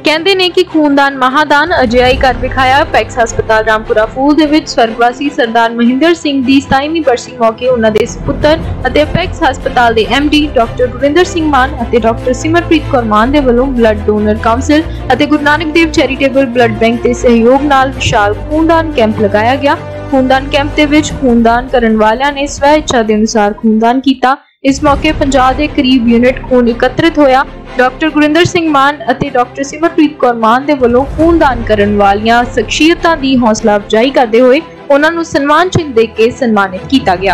कहते ने कि खूनदान महादान अजिहा ही कर विखाया। पैक्स हस्पताल रामपुरा फूल दे विच स्वर्गवासी सरदार महिंदर सिंह दी 27वीं बरसी मौके उन्हां दे सुपुत्र अते पैक्स हस्पताल दे MD डॉक्टर गुरिंदर सिंह मान अते डॉक्टर सिमरप्रीत कौर मान दे वल्लों ब्लड डोनर काउंसिल अते Guru Nanak Dev charitable blood bank के सहयोग नाल विशाल खूनदान कैंप लगाया गया। खूनदान कैंप दे विच खूनदान करन वालियां ने स्व इच्छा दे अनुसार खूनदान कीता। इस मौके 50 के करीब यूनिट खून एकत्रित होया। डॉक्टर गुरिंदर सिंह मान अते डॉक्टर सिमरप्रीत कौर मान दे वल्लों खूनदान करन वालियां शख्सियतां दी हौसला अफजाई करदे होए उन्हां नूं सन्मान चिन्ह दे के सन्मानित किया गया।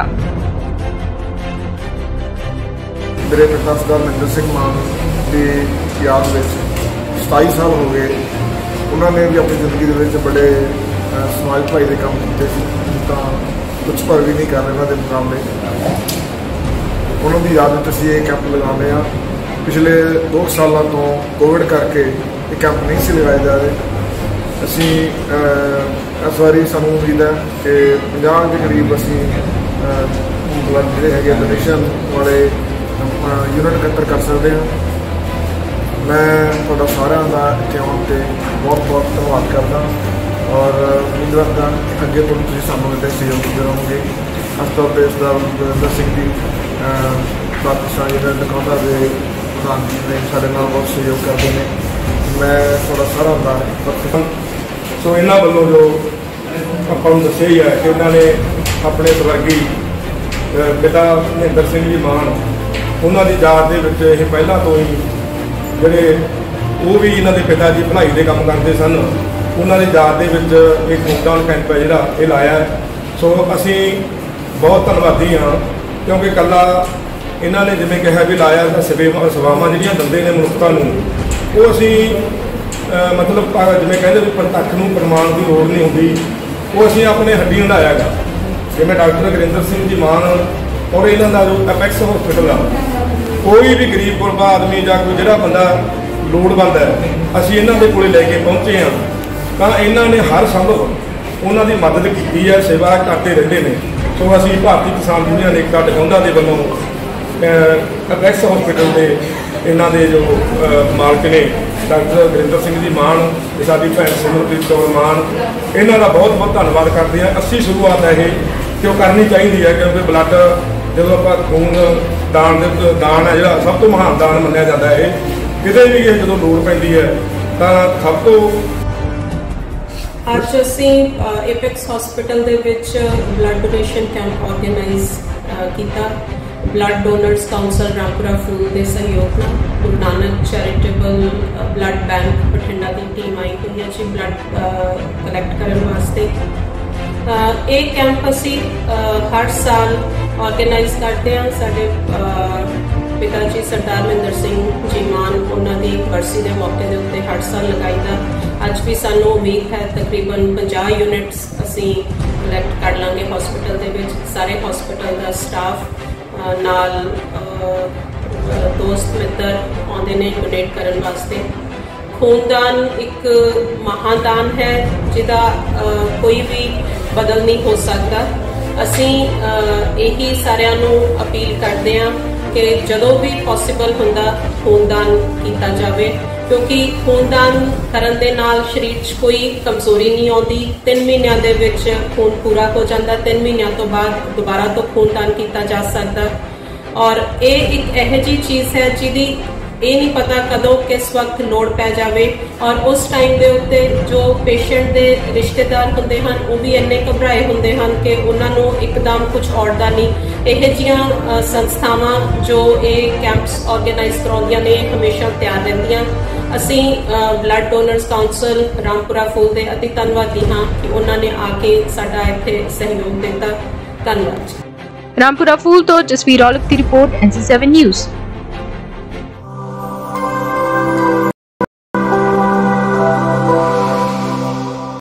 मेरे पिता सरदार महिंदर सिंह मान की याद में 27 साल हो गए। उन्होंने भी अपनी जिंदगी के बड़े समाज भाई के काम किए, तो कुछ पर भी नहीं कर रहे उन्होंने मुकाबले। उन्होंने याद में असीं ये कैंप लगाने पिछले 2 सालों तो कोविड करके ये कैंप नहीं से लगाए जा रहे। असी इस बारी सानू उम्मीद है कि 50 के करीब असी ब्लड जोड़े है डोनेशन वाले यूनिट एकत्र कर सकते हैं। मैं थोड़ा सारे का इतने आने से बहुत बहुत धन्यवाद करता और उम्मीद रखता अगे तो सानू इतने सहयोग करते रहोगे। खास तौर पर सरदार गुरिंदर सिंह जी पाकिस्तान नकाउंदा के प्रधानमंत्री ने साढ़े नाल बहुत सहयोग करते हैं। मैं थोड़ा सारा का सो इन्हों वालों जो आपको दसिया ही है कि इन्होंने अपने स्वर्गी पिता महिंदर सिंह जी मान उन्होंने याद के पहला तो ही जोड़े वो भी इन्होंने पिता जी भलाई के काम करते सन। उन्होंने याद के खूनदान कैंप है जोड़ा ये लाया। सो असी बहुत धन्यवादी हाँ, क्योंकि कला इन्होंने जिमें कहा भी लाया सेवावां जिहड़ियां दंदे ने मनुखता नूं वो असी मतलब जिमें कहते भी प्रतੱਖ नूं प्रमाण की लोड़ नहीं होंदी, वो असी अपने हड्डी हंडाया गा। जिमें डॉक्टर गुरिंदर सिंह जी मान और इन्हों का जो अपैक्स हॉस्पिटल आ, कोई भी गरीब गुरबा आदमी या कोई जो बंदा लोड़वंद है असी इन्हों के कोल लैके पहुँचे हाँ, तो इन्होंने हर संभव उन्होंने मदद की है, सेवा करते रहते हैं। सो असी भारतीय किसान यूनियन एकता टकाउंदा के वालों अपैक्स हॉस्पिटल के इन्हों के जो मालक ने डॉक्टर गुरिंदर सिंह जी मान साडी भैन सिमरप्रीत कौर मान इन्हों का बहुत बहुत धन्यवाद करते हैं। अच्छी शुरुआत है ये कि करनी चाहिए है, क्योंकि ब्लड जो आप खून दान है जो सब तो महान दान मनिया जाता है। कितने भी जो लोड़ पैंदी है तो सब तो ਅੱਜ ਅਸੀਂ एपेक्स हॉस्पिटल ਦੇ ਵਿੱਚ ब्लड डोनेशन कैंप ऑर्गेनाइज किया। Blood donors council Rampura Phul के सहयोग ਨਾਲ Guru Nanak charitable blood bank Bathinda की टीम आई हुई है जी ब्लड कलैक्ट करने वास्ते। ये कैंप असी हर साल ऑर्गेनाइज करते हैं। साडे पिता जी सरदार महिंदर सिंह जी मान उन्होंने बरसी के मौके के उत्ते हर साल लगाईदा। अज भी सानू उम्मीद है तकरीबन 50 यूनिट्स असी कलैक्ट कर लांगे हॉस्पिटल के विच। सारे हॉस्पिटल का स्टाफ नाल दोस्त मित्र आते ने डोनेट करने वास्ते। खूनदान एक महादान है जिदा कोई भी बदल नहीं हो सकता। असी यही सारिਆਂ ਨੂੰ अपील करते हैं कि जदों भी पॉसिबल हुंदा खूनदान किया जाए, क्योंकि खूनदान करन दे नाल शरीर च कोई कमजोरी नहीं आती। 3 महीनों दे विच खून पूरा हो जाता, 3 महीनों तो बाद दोबारा तो खूनदान किया जा सकता। और ये एक यह जी चीज़ है जिहदी ये नहीं पता कदों किस वक्त लोड़ पै जाए। और उस टाइम के उत्ते जो पेशेंट के रिश्तेदार होंदे हन वो भी इन्ने घबराए होंदे हन कि उन्होंने एकदम कुछ औड़दा नहीं। यह जिहियां संस्थावां जो ये कैंप्स ऑर्गेनाइज करवाउंदियां ने हमेशा तैयार रहंदियां। असी blood donors council Rampura Phul के अति धन्नवादी हाँ कि उन्होंने आके साडा इत्थे सहयोग दिता। धन्यवाद। रामपुरा फूल तो जसवीर औलख की रिपोर्ट NC7 न्यूज़।